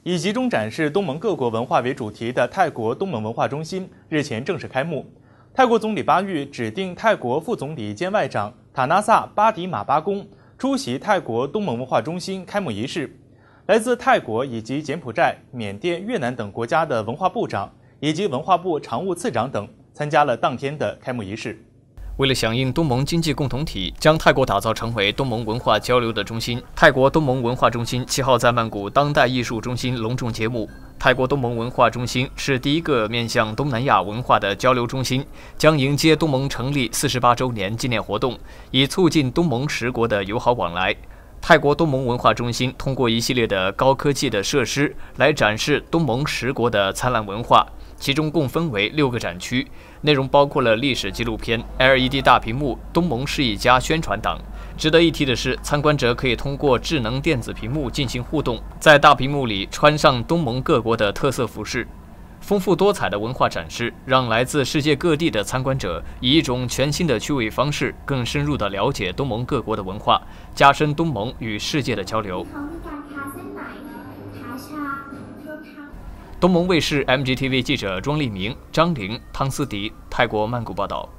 以集中展示东盟各国文化为主题的泰国东盟文化中心日前正式开幕。泰国总理巴育指定泰国副总理兼外长塔纳萨巴迪马巴公出席泰国东盟文化中心开幕仪式。来自泰国以及柬埔寨、缅甸、越南等国家的文化部长以及文化部常务次长等参加了当天的开幕仪式。 为了响应东盟经济共同体，将泰国打造成为东盟文化交流的中心，泰国东盟文化中心7号在曼谷当代艺术中心隆重揭幕。泰国东盟文化中心是第一个面向东南亚文化的交流中心，将迎接东盟成立48周年纪念活动，以促进东盟10国的友好往来。泰国东盟文化中心通过一系列的高科技的设施来展示东盟10国的灿烂文化，其中共分为6个展区，内容包括了历史纪录片、LED 大屏幕、东盟是一家宣传等。值得一提的是，参观者可以通过智能电子屏幕进行互动，在大屏幕里穿上东盟各国的特色服饰。丰富多彩的文化展示，让来自世界各地的参观者以一种全新的趣味方式，更深入地了解东盟各国的文化，加深东盟与世界的交流。东盟卫视 MGTV 记者庄立明、张玲、汤思迪，泰国曼谷报道。